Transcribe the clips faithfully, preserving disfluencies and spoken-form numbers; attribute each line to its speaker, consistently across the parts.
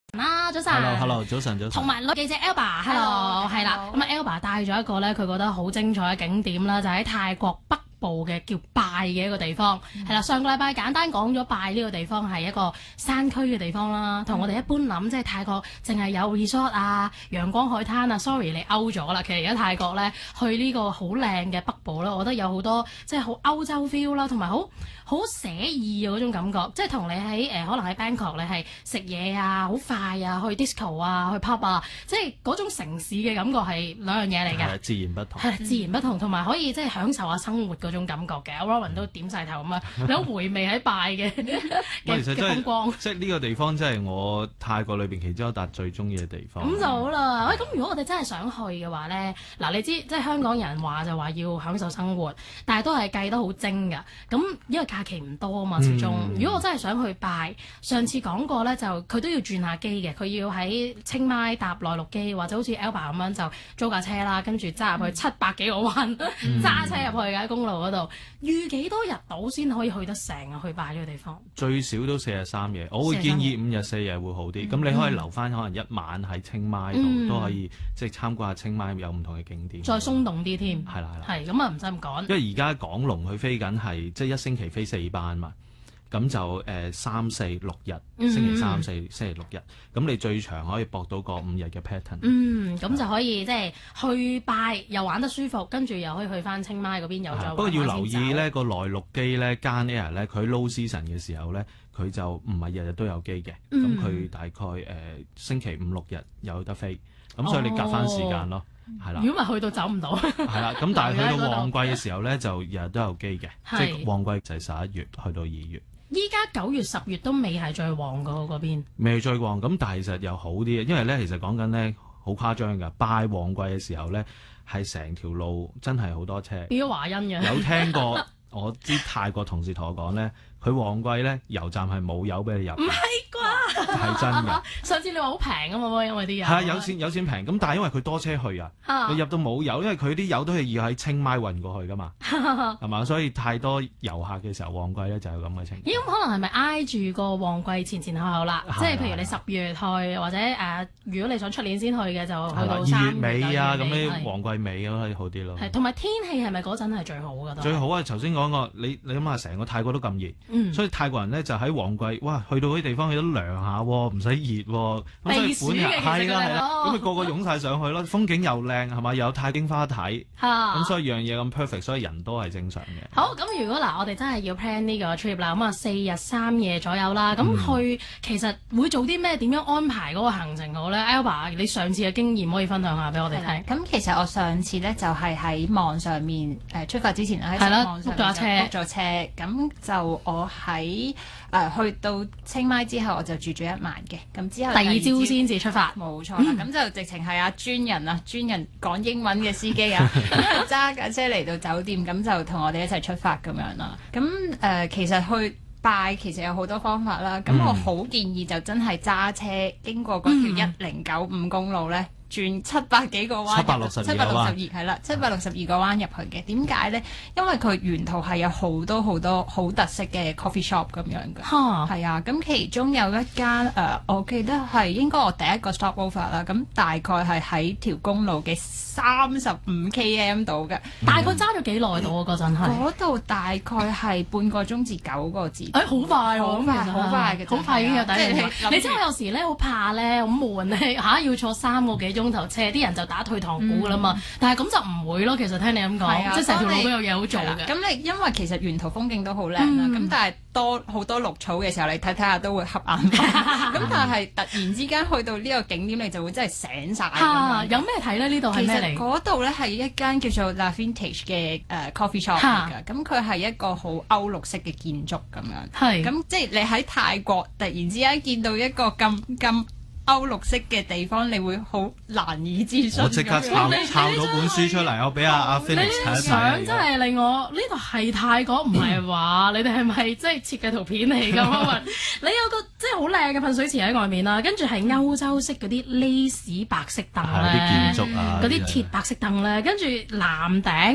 Speaker 1: 啦，早晨。
Speaker 2: Hello，Hello， 早晨，早晨。
Speaker 1: 同埋女記者 Elba，Hello，係啦。咁啊 ，Elba 帶咗一個咧，佢覺得好精彩嘅景點啦，就喺泰國北部嘅叫拜嘅一個地方，係啦、嗯。上個禮拜簡單講咗拜呢個地方係一個山區嘅地方啦，同我哋一般諗即係泰國淨係有 resort 啊、陽光海灘啊。Sorry， 你 out 咗啦。其實而家泰國咧去呢個好靚嘅北部啦，我覺得有好多即係好歐洲 feel 啦，同埋好好寫意嘅嗰種感覺，即係同你喺誒、呃、可能喺 Bangkok 你係食嘢啊，好快啊，去 disco 啊，去 pub 啊，即係嗰種城市嘅感覺係兩樣嘢嚟㗎。
Speaker 2: 係自然不同。
Speaker 1: 係自然不同，同埋可以即係享受下生活嗰種感覺嘅。Robin 都點晒頭咁啊，你好回味喺拜嘅嘅風光。即
Speaker 2: 係呢個地方真係我泰國裏邊其中一笪最中意嘅地方。
Speaker 1: 咁就好啦。喂，咁如果我哋真係想去嘅話咧，嗱你知即係香港人話就話要享受生活，但係都係計得好精㗎。咁因為假期唔多啊嘛，始終、嗯、如果我真係想去拜，上次講過咧，就佢都要轉下機嘅，佢要喺清邁搭內陸機，或者好似 Elba 咁樣就租架車啦，跟住揸入去七百幾個彎，揸、嗯、車入去嘅喺公路嗰度，預幾多日到先可以去得成啊？去拜呢個地方
Speaker 2: 最少都四日三夜，我會建議五日四夜會好啲。咁、嗯、你可以留翻可能一晚喺清邁度、嗯、都可以，即係參觀下清邁有唔同嘅景點，
Speaker 1: 再鬆動啲添。
Speaker 2: 係啦係啦，
Speaker 1: 係咁啊，唔使咁趕。
Speaker 2: 因為而家港龍佢飛緊係即係一星期飛四班嘛，咁就誒、呃、三四六日，星期三四、嗯、星期六日，咁你最長可以搏到個五日嘅 pattern。
Speaker 1: 嗯，咁就可以即係去拜又玩得舒服，跟住又可以去翻清邁嗰邊又再玩。
Speaker 2: 不過要留意咧，個內陸機咧，Gan Air 咧，佢 low season 嘅時候咧，佢就唔係日日都有機嘅，咁佢、嗯、大概誒、呃、星期五六日有得飛，咁所以你夾翻時間咯。係啦，
Speaker 1: 如果咪去到走唔到，
Speaker 2: 係啦，咁但係去到旺季嘅時候咧，就日日都有機嘅，即係旺季就係十一月去到二月。
Speaker 1: 依家九月十月都未係最旺㗎嗰邊，
Speaker 2: 未最旺，咁但係其實又好啲嘅，因為咧其實講緊咧好誇張㗎，拜旺季嘅時候咧係成條路真係好多車。變咗華欣嘅，有聽過我啲泰國同事同我講咧，佢旺季咧油站係冇油俾你入。唔係啩？係真㗎。上次你話好平啊嘛，因為啲油係有錢有錢平，咁但係因為佢多車去啊，佢入到冇油，因為佢啲油都係要喺清邁運過去㗎嘛，係嘛？所以太多遊客嘅時候旺季咧就係咁嘅情況。咦？咁可能係咪挨住個旺季前前後後啦？即係譬如你十月去，或者誒、呃，如果你想出年先去嘅，就去到三月尾啊，咁啲旺季尾咁可以好啲咯。係同埋天氣係咪嗰陣係最好㗎？最好啊！頭先講過，你你諗下成個泰國都咁熱，嗯、所以泰國人咧就喺旺季，哇！去到嗰啲地方去都涼下喎，唔使熱喎，咁所以本係啦係啦，咁佢個個湧晒上去咯，風景又靚係嘛，又有泰姬花睇，咁、啊、所以樣嘢咁 perfect， 所以人都係正常嘅。好，咁如果嗱，我哋真係要 plan 呢個 trip 啦，咁啊四日三夜左右啦，咁去、嗯、其實會做啲咩？點樣安排嗰個行程好咧 Elba 你上次嘅經驗可以分享下俾我哋聽。咁其實我上次咧就係喺網上面誒、呃、出發之前喺網上 book 咗車 book 咗車，咁就我喺誒、呃、去到清邁之後，我就住咗一晚嘅，咁之後第二朝先至出發。冇錯啦，咁、嗯、就直情係阿專人啊，專人講英文嘅司機啊，揸架車嚟到酒店，咁就同我哋一齊出發咁樣啦。咁誒、呃，其實去拜其實有好多方法啦。咁我好建議就真係揸車經過嗰條一零九五公路咧。轉七百幾個彎，七百六十二係啦，七百六十二個彎入去嘅。點解咧？因為佢沿途係有好多好多好特色嘅 coffee shop 咁樣嘅。嚇，係啊。咁其中有一間誒、呃，我記得係應該我第一個 stop over 啦。咁大概係喺條公路嘅三十五 km 度嘅。嗯、大概揸咗幾耐到啊？嗰陣係嗰度大概係半個鐘至九個字。誒、欸，好快喎！好快，好快嘅，好快已經有第一個。你知我有時咧好怕咧，好悶咧嚇，要坐三個幾鐘。鐘頭車啲人就打退堂鼓噶啦嘛，嗯、但係咁就唔會咯。其實聽你咁講，啊、即係成條路都有嘢好做嘅。咁你因為其實沿途風景都好靚啦，咁、嗯、但係多好多綠草嘅時候，你睇睇下都會瞌眼瞓。咁但係突然之間去到呢個景點，你就會真係醒晒。啊、有咩睇咧？呢度係咩嚟？其實嗰度咧係一間叫做 La Vintage 嘅誒、uh, coffee shop 嚟㗎。咁佢係一個好歐陸式嘅建築咁樣。係。咁即係你喺泰國突然之間見到一個咁咁歐陸式嘅地方，你會好難以置信。我即刻抄抄到本書出嚟，我俾阿阿 Felix 睇一睇。相真係令我呢度係泰國，唔係話你哋係咪即係設計圖片嚟㗎？你有個即係好靚嘅噴水池喺外面啦，跟住係歐洲式嗰啲 lace 白色凳咧，啲建築啊，嗰啲鐵白色凳咧，跟住藍頂。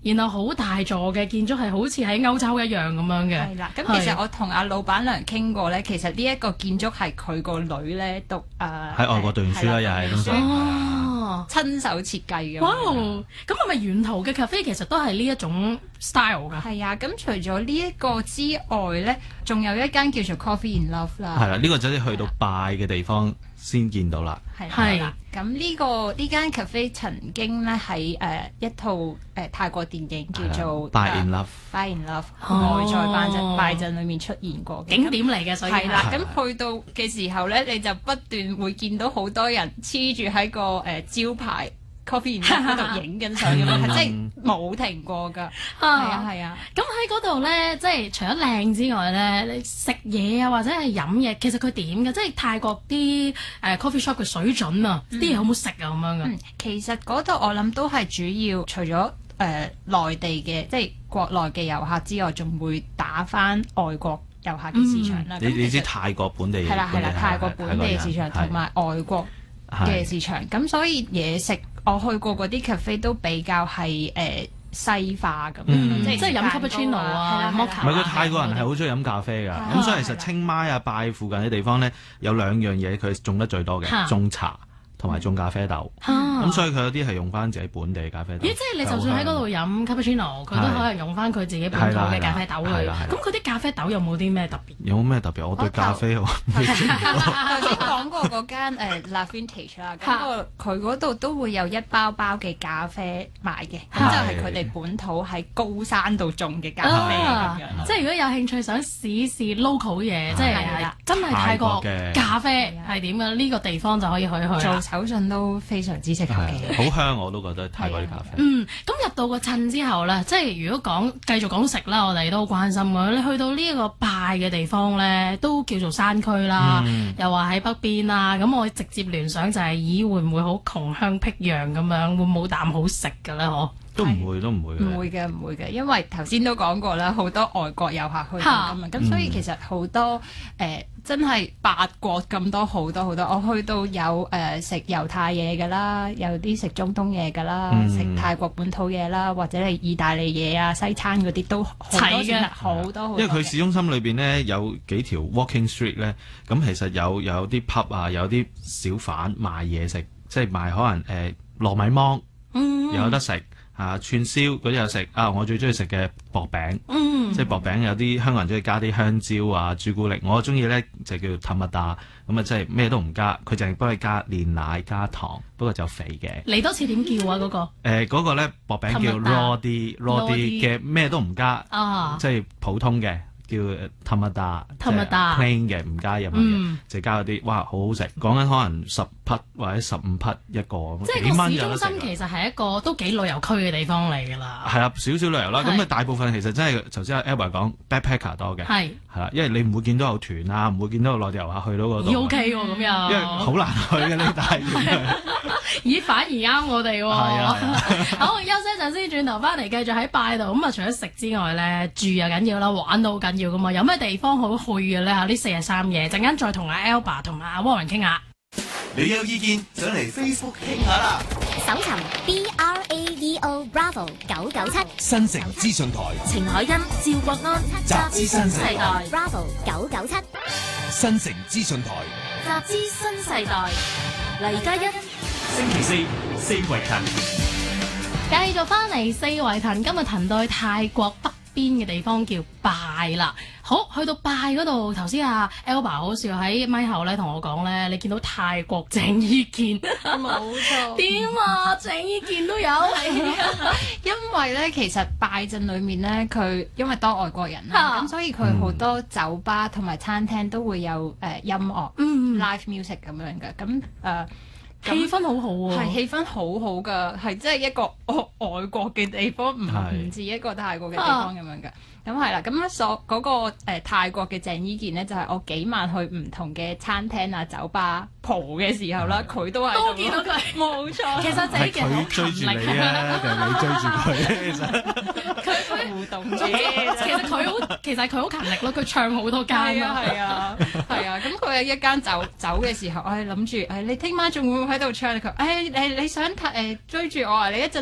Speaker 1: 然後好大座嘅建築係好似喺歐洲一樣咁樣嘅。
Speaker 3: 係啦，咁其實我同阿老闆娘傾過咧，其實呢一個建築係佢個女咧讀誒
Speaker 2: 喺外國讀完書啦，又係咁
Speaker 1: 哦，
Speaker 3: 親手設計嘅。
Speaker 1: 哇！咁係咪沿途嘅 cafe 其實都係呢一種 style 㗎？
Speaker 3: 係啊，咁除咗呢一個之外咧，仲有一間叫做 Coffee in Love 啦。
Speaker 2: 係啦，呢個就係去到拜嘅地方先見到啦。
Speaker 3: 係啦，咁呢個呢間 cafe 曾經咧喺誒一套誒泰國電影叫做《
Speaker 2: Bye in Love》，《
Speaker 3: Bye in Love》愛在拜陣拜陣裏面出現過
Speaker 1: 景點嚟嘅，所以
Speaker 3: 係啦。咁去到嘅時候咧，你就不斷會見到好多人黐住喺個誒招牌 Coffee in Love 嗰度影緊相咁樣，係即係冇停過㗎。係啊係啊。
Speaker 1: 咁喺嗰度咧，即係除咗靚之外咧，你食嘢啊或者係飲嘢，其實佢點嘅？即係泰國啲誒 coffee shop 嘅水準啊，啲嘢好唔好食啊咁樣嘅？
Speaker 3: 其實嗰度我諗都係主要除咗誒內地嘅，即係國內嘅遊客之外，仲會打返外國遊客嘅市場啦。
Speaker 2: 你你知泰國本地
Speaker 3: 係啦係啦，泰國本地市場同埋外國嘅市場，咁所以嘢食我去過嗰啲 cafe 都比較係誒西化咁，
Speaker 1: 即係飲 cappuccino 啊，
Speaker 2: 唔係佢泰國人係好中意飲咖啡㗎，咁所以其實清邁啊、拜附近嘅地方咧，有兩樣嘢佢種得最多嘅，種茶同埋種咖啡豆。咁所以佢有啲係用翻自己本地嘅咖啡豆。
Speaker 1: 咦！即係你就算喺嗰度飲 cappuccino，佢都可能用翻佢自己本土嘅咖啡豆去。咁佢啲咖啡豆有冇啲咩特別？
Speaker 2: 有冇咩特別？我對咖啡我未知。
Speaker 3: 頭先講過嗰間誒 La Vintage 啦，咁個佢嗰度都會有一包包嘅咖啡賣嘅，咁就係佢哋本土喺高山度種嘅咖啡咁樣。
Speaker 1: 即係如果有興趣想試試 local 嘢，即係真係泰國咖啡係點嘅呢個地方就可以去去。
Speaker 3: 做手信都非常之適合嘅，
Speaker 2: 好香我都覺得泰國啲咖啡。
Speaker 1: 嗯，咁入到個鎮之後咧，即係如果講繼續講食啦，我哋都好關心嘅。你去到呢一個拜嘅地方咧，都叫做山區啦，嗯、又話喺北邊啦，咁我直接聯想就係、是，咦會唔會好窮鄉僻壤咁樣，會冇啖好食嘅咧？嗬？
Speaker 2: 都唔會，都唔會。
Speaker 3: 唔會嘅，唔會嘅，因為頭先都講過啦，好多外國遊客去到㗎嘛，咁、嗯、所以其實好多誒、呃、真係八國咁多好多好多，我去到有誒、呃、食猶太嘢㗎啦，有啲食中東嘢㗎啦，嗯、食泰國本土嘢啦，或者係意大利嘢啊、西餐嗰啲都好多嘅，好多好多。
Speaker 2: 因為佢市中心裏邊呢，有幾條 walking street 咧，咁其實有有啲 pub 啊，有啲小販賣嘢食，即係賣可能誒、呃、糯米芒，嗯、有得食。啊串燒嗰啲有食啊！我最中意食嘅薄餅，嗯、即係薄餅有啲香港人中意加啲香蕉啊、朱古力，我中意咧就叫塔蜜達，咁啊即係咩都唔加，佢淨係幫你加煉奶加糖，不過就肥嘅。
Speaker 1: 嚟多次點叫啊嗰、嗰個？誒嗰、
Speaker 2: 呃嗰個咧薄餅叫 raw 啲 raw 啲嘅咩都唔加，啊、即係普通嘅。叫塔蜜達，即係 plain 嘅，唔加任何嘢，就加嗰啲，哇，好好食！講緊可能十匹或者十五匹一個，
Speaker 1: 即係個市中心其實係一個都幾旅遊區嘅地方嚟㗎啦。
Speaker 2: 係啦，少少旅遊啦，咁啊大部分其實真係頭先阿 Albert 講 backpacker 多嘅，係係啦，因為你唔會見到有團啊，唔會見到有內地遊客去到嗰度。
Speaker 1: 咦 OK 喎，咁樣，
Speaker 2: 因為好難去嘅呢大園。
Speaker 1: 咦，反而啱我哋喎。好，休息一陣先，轉頭翻嚟繼續喺拜度。咁啊，除咗食之外咧，住又緊要啦，玩都好緊要噶嘛。有咩地方好去嘅咧？嚇，呢四日三夜，陣間再同阿 Albert 同埋阿 Warren 傾下。
Speaker 4: 你有意見上嚟 Facebook 傾下啦。
Speaker 5: 搜尋 B R A V O Bravo 九九七
Speaker 4: 新城資訊台，
Speaker 5: 程海欣、趙國安，
Speaker 4: 集資新世代
Speaker 5: Bravo 九九七
Speaker 4: 新城資訊台，
Speaker 5: 集資新世代。黎嘉欣，
Speaker 4: 星期四四圍騰，
Speaker 1: 繼續翻嚟四圍騰，今日騰到去泰國北邊嘅地方叫拜啦。好，去到拜嗰度，頭先阿 Albert 好笑喺咪後咧同我講咧，你見到泰國鄭伊健，
Speaker 3: 冇錯。
Speaker 1: 點啊？鄭伊健都有，
Speaker 3: 因為咧其實拜鎮裏面咧，佢因為多外國人啦，咁、啊、所以佢好多酒吧同埋餐廳都會有誒、呃、音樂、嗯、live music 咁樣嘅，咁誒。呃
Speaker 1: 氣氛好好喎，
Speaker 3: 係氣氛好好噶，係即係一個外國嘅地方，唔唔似一個泰國嘅地方咁樣嘅。咁係啦，咁所嗰個誒、呃、泰國嘅鄭伊健咧，就係、是、我幾晚去唔同嘅餐廳啊、酒吧蒲嘅時候啦，佢都係
Speaker 1: 都見到佢，
Speaker 3: 冇錯。
Speaker 1: 其實鄭伊健好
Speaker 2: 追住你啊，定係你追住佢？其實
Speaker 3: 佢互動嘅，
Speaker 1: 其實佢好，其實佢好勤力咯。佢唱好多間
Speaker 3: 啊，係啊，係啊。咁佢喺一間酒走嘅時候，我係諗住誒，你聽晚仲會唔會喺度唱？佢誒誒，你想誒追住我啊？你一陣去邊一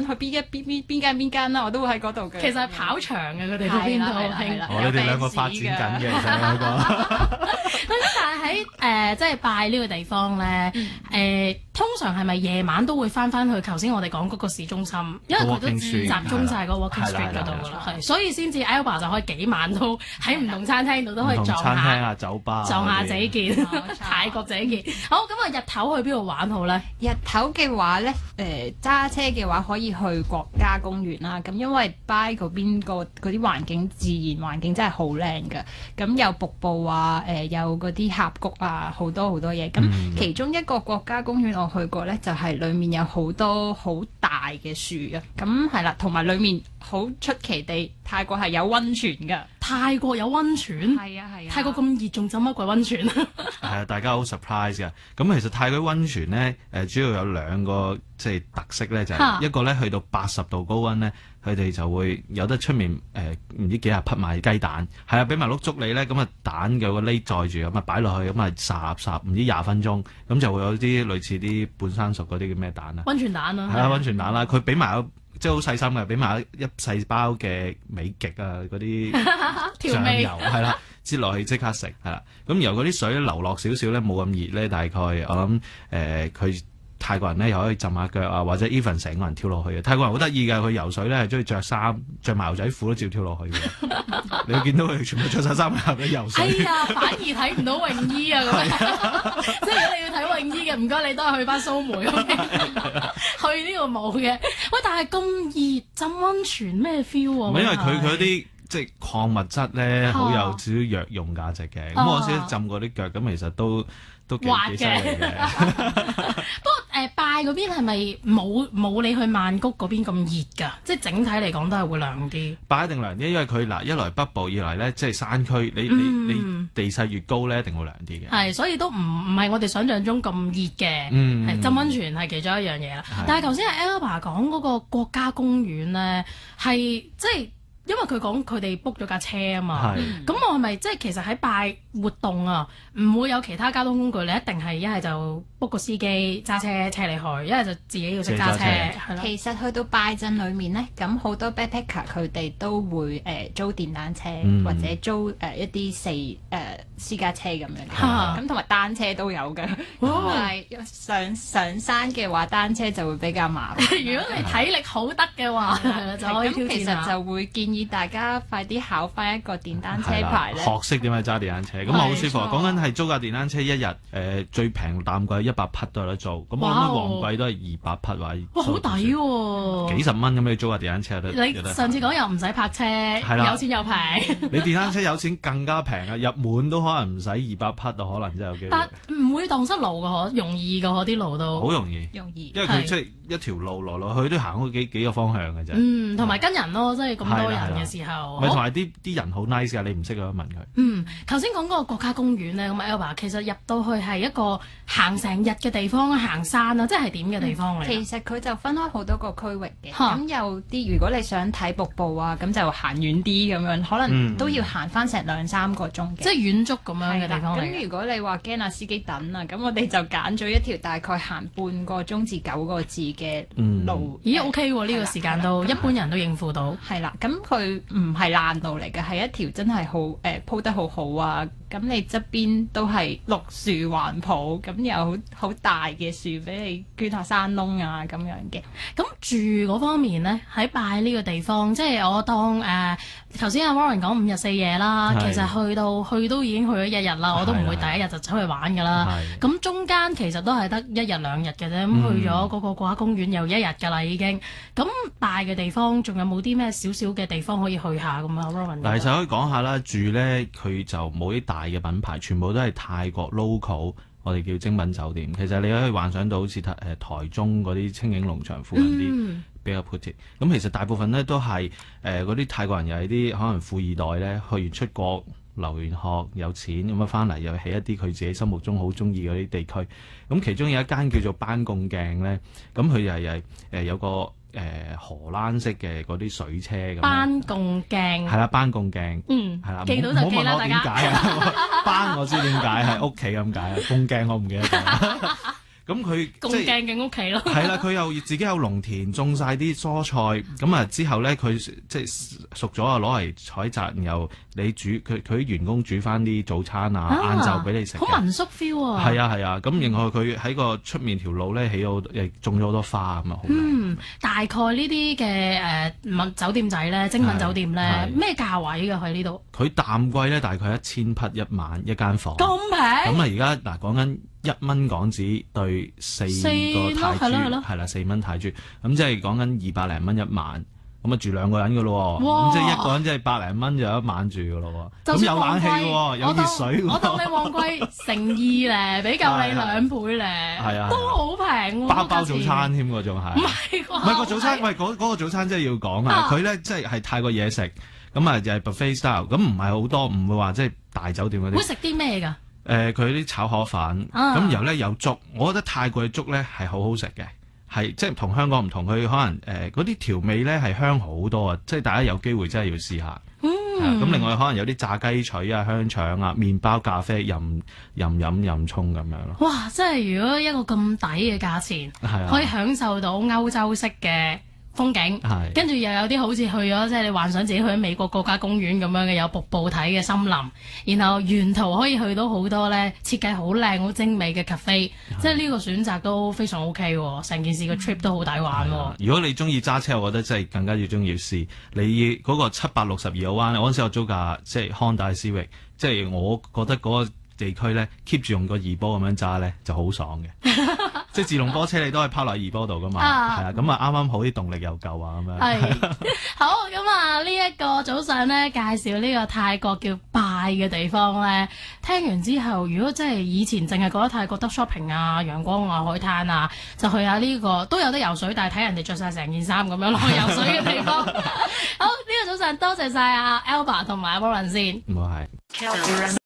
Speaker 3: 邊邊邊間邊間啦，我都會喺嗰度嘅。
Speaker 1: 其實係跑場嘅，佢哋嗰邊都好興。
Speaker 2: 哦，你哋兩個發展緊嘅，其實兩個。
Speaker 1: 咁但係喺誒即係拜呢個地方咧，誒通常係咪夜晚都會翻翻去頭先我哋講嗰個市中心，因為佢都集中晒嗰個 Walking Street 嗰度㗎啦，係，所以先至 Alba 就可以幾晚都喺唔同餐廳度都可以撞下
Speaker 2: 餐廳啊、酒吧
Speaker 1: 撞下仔見，泰國仔見。好，咁啊日頭去邊度玩好咧？
Speaker 3: 日頭嘅話咧，誒揸車嘅話可以去國家公園啦。咁因為拜嗰邊個嗰啲環境自然環境真係好靚㗎。咁有瀑布啊，誒、呃、有嗰啲峽谷啊，好多好多嘢。咁、嗯、其中一個國家公園我去過咧，就係、是、裡面有好多好大嘅樹啊。咁係啦，同埋裡面好出奇地，泰國係有溫泉㗎。
Speaker 1: 泰國有溫泉？
Speaker 3: 係啊係啊！
Speaker 1: 泰國咁熱，仲浸乜鬼溫泉啊？
Speaker 2: 係啊，大家好 surprise 㗎。咁其實泰國溫泉咧，誒主要有兩個即係特色咧，就係、是、一個咧去到八十度高溫咧，佢哋就會有得出面誒唔知幾廿匹賣雞蛋，係啊，俾埋碌竹你咧，咁啊蛋有個喱載住，咁啊擺落去，咁啊霎霎唔知廿分鐘，咁就會有啲類似啲半生熟嗰啲叫咩蛋啊？
Speaker 1: 溫泉蛋啊！
Speaker 2: 係啊，溫泉蛋啦，佢俾埋即係好細心嘅，俾埋一細包嘅美極啊嗰啲醬油係啦，擠落去即刻食係啦。咁由嗰啲水流落少少咧，冇咁熱咧，大概我諗誒佢泰國人咧又可以浸下腳啊，或者 even 成個人跳落去嘅。泰國人好得意㗎，佢游水咧係中意着衫，着埋牛仔褲都照跳落去嘅。你會見到佢全部着晒衫入去游水。
Speaker 1: 哎呀，反而睇唔到泳衣啊咁樣。即係如果你要睇泳衣嘅，唔該你都係去翻蘇梅嗰邊，去呢個冇嘅。喂，但係咁熱浸溫泉咩 feel 啊？
Speaker 2: 唔係因為佢佢啲即係礦物質咧，好有少少藥用價值嘅。咁、啊、我先浸過啲腳，咁其實都都幾幾犀利嘅。
Speaker 1: 不過誒、呃，拜嗰邊係咪冇冇你去曼谷嗰邊咁熱㗎？即係整體嚟講都係會涼啲。
Speaker 2: 拜一定涼啲，因為佢嗱一來北部，二來咧即係山區，你、嗯、你你地勢越高咧，一定會涼啲嘅。係，
Speaker 1: 所以都唔唔係我哋想象中咁熱嘅。嗯，係浸溫泉係其中一樣嘢啦。但係頭先阿 Alba 講嗰個國家公園咧，係即係。因為佢講佢哋 book 咗架車啊嘛，咁我係咪即係其實喺拜活動啊，唔會有其他交通工具，你一定係一係就 book 個司機揸車車你去，一係就自己要識揸車，係咯。
Speaker 3: 其實去到拜鎮裏面咧，咁好多 backpacker 佢哋都會誒、呃、租電單車、嗯、或者租誒、呃、一啲四誒、呃、私家車咁樣嘅，咁同埋單車都有嘅。但係上上山嘅話，單車就會比較麻煩。
Speaker 1: 如果你體力好得嘅話，就可以挑戰下。咁
Speaker 3: 其實就會建議大家快啲考翻一個電單車牌咧，
Speaker 2: 學識點樣揸電單車，咁啊好舒服。講緊係租架電單車一日誒、呃、最平淡季一百匹都有得租，咁我諗旺季都係二百匹或者。
Speaker 1: 哇，好抵喎！
Speaker 2: 幾十蚊咁你租架電單車都。
Speaker 1: 你上次講又唔使泊車，有錢又平。
Speaker 2: 你電單車有錢更加平啊！入門都可能唔使二百匹啊，可能真係有機會。
Speaker 1: 但唔會蕩失路㗎嗬，容易㗎嗬啲路都。
Speaker 2: 好容易。
Speaker 3: 容易。
Speaker 2: 因為佢即係一條路來來去都行嗰幾幾個方向嘅啫。
Speaker 1: 嗯，同埋跟人咯，即係咁多人嘅時候。
Speaker 2: 咪同埋啲啲人好 nice 㗎，你唔識咁問佢。
Speaker 1: 嗯，頭先講嗰個國家公園咧，咁 Alba 其實入到去係一個行成日嘅地方，行山啊，即係點嘅地方嚟、嗯？
Speaker 3: 其實佢就分開好多個區域嘅，咁有啲如果你想睇瀑布啊，咁就行遠啲咁樣，可能都要行翻成兩三個鐘嘅、嗯，即係遠足咁樣嘅地方嚟。咁如果你話驚啊司機等啊，咁我哋就揀咗一條大概行半個鐘至九個字嘅路。
Speaker 1: 嗯、咦 OK 喎，呢、呢個時間都一般人都應付到。
Speaker 3: 係啦，咁佢唔係爛路嚟嘅，係一條真係好誒、呃、鋪得好好啊！咁你側邊都係綠樹環抱，咁有好大嘅樹俾你捐下山窿啊咁樣嘅。
Speaker 1: 咁住嗰方面呢，喺拜呢個地方，即係我當誒頭先阿 Warren 講五日四夜啦，其實去到去都已經去咗一日啦，我都唔會第一日就走去玩㗎啦。咁中間其實都係得一日兩日嘅啫，咁、嗯、去咗嗰個國家公園又一日㗎啦已經。咁拜嘅地方仲有冇啲咩少少嘅地方可以去下咁啊 Warren？
Speaker 2: 嗱，就可以講下啦，住呢，佢就冇啲大嘅品牌，全部都係泰國 local， 我哋叫精品酒店。其實你可以幻想到好似台誒台中嗰啲青影農場附近啲比較 put it。咁其實大部分呢都係誒嗰啲泰國人又係啲可能富二代呢，去完出國留完學有錢咁樣翻嚟，又起一啲佢自己心目中好中意嗰啲地區。咁其中有一間叫做班貢鏡呢，咁佢又係誒有個。誒、呃、荷蘭式嘅嗰啲水車咁，
Speaker 1: 班貢鏡係
Speaker 2: 啦，班貢鏡，嗯，係啦，
Speaker 1: 記到就記啦，大家。
Speaker 2: 班我知點解係屋企咁解，貢鏡我唔記得咗。 咁佢
Speaker 1: 咁
Speaker 2: 即係
Speaker 1: 鏡嘅屋企咯。
Speaker 2: 係啦，佢又自己有農田，種晒啲蔬菜，咁啊之後咧佢即係熟咗啊，攞嚟採摘，然後你煮佢佢啲員工煮翻啲早餐啊、晏晝俾你食嘅。
Speaker 1: 好民宿 feel 啊！
Speaker 2: 係啊係啊，咁然後佢喺個出面條路咧起到誒種咗好多花咁啊，好靚。
Speaker 1: 嗯，大概呢啲嘅誒民酒店仔咧，精品酒店咧，
Speaker 2: 係
Speaker 1: 咩價位㗎喺呢度？
Speaker 2: 佢淡季咧大概一千匹一晚一間房。
Speaker 1: 咁平？
Speaker 2: 咁啊而家嗱講緊一蚊港紙對四個泰銖，
Speaker 1: 係咯係咯
Speaker 2: 係啦四蚊泰銖，咁即係講緊二百零蚊一晚。咁啊住兩個人噶咯喎，
Speaker 1: 哇
Speaker 2: 咁即係一個人即係百零蚊就有一晚住噶咯喎，
Speaker 1: 就
Speaker 2: 咁有
Speaker 1: 算旺季
Speaker 2: 冷氣喎，有熱水喎，
Speaker 1: 我當你旺季乘二咧，比夠你兩倍咧，
Speaker 2: 係啊
Speaker 1: 都好平喎。
Speaker 2: 包包早餐添喎，仲係
Speaker 1: 唔係啩？
Speaker 2: 唔係個早餐？喂，嗰嗰個早餐真係要講啊！佢咧即係係泰國嘢食，咁啊就係 buffet style，咁唔係好多，唔會話即係大酒店嗰啲。
Speaker 1: 會食啲咩㗎？
Speaker 2: 誒，佢啲炒河粉，
Speaker 1: 啊
Speaker 2: 咁然後咧有粥，我覺得泰國嘅粥咧係好好食嘅。係即係同香港唔同，佢可能誒嗰啲調味咧係香好多啊！即係大家有機會真係要試下。
Speaker 1: 嗯，
Speaker 2: 咁另外可能有啲炸雞腿啊、香腸啊、麵包、咖啡、任任飲任沖咁樣咯。
Speaker 1: 哇！真係如果一個咁抵嘅價錢，
Speaker 2: 係啊
Speaker 1: 可以享受到歐洲式嘅風景，
Speaker 2: 係
Speaker 1: 跟住又有啲好似去咗，即係你幻想自己去咗美國國家公園咁樣嘅，有瀑布睇嘅森林，然後沿途可以去到好多咧設計好靚、好精美嘅 cafe，即係呢個選擇都非常 OK 喎，成件事個 trip 都好抵玩喎。
Speaker 2: 如果你中意揸車，我覺得真係更加要中意試。你嗰個七百六十二號彎，我嗰陣時我租架即係 Honda Civic，即係我覺得嗰個地區咧 keep 住用個二波咁樣揸咧就好爽嘅。即係自動波車你都係拋落二波度噶嘛，
Speaker 1: 啊
Speaker 2: 係啊，咁啊啱啱好啲動力又夠啊咁樣。
Speaker 1: 係好咁啊！呢一個早上咧介紹呢個泰國叫拜嘅地方咧，聽完之後，如果真係以前淨係覺得泰國得 shopping 啊、陽光啊、海灘啊，就去下呢個都有得游水，但係睇人哋着晒成件衫咁樣落去游水嘅地方。好，呢個早上多謝晒阿 Albert 同埋阿 Warren 先。
Speaker 2: 唔好係。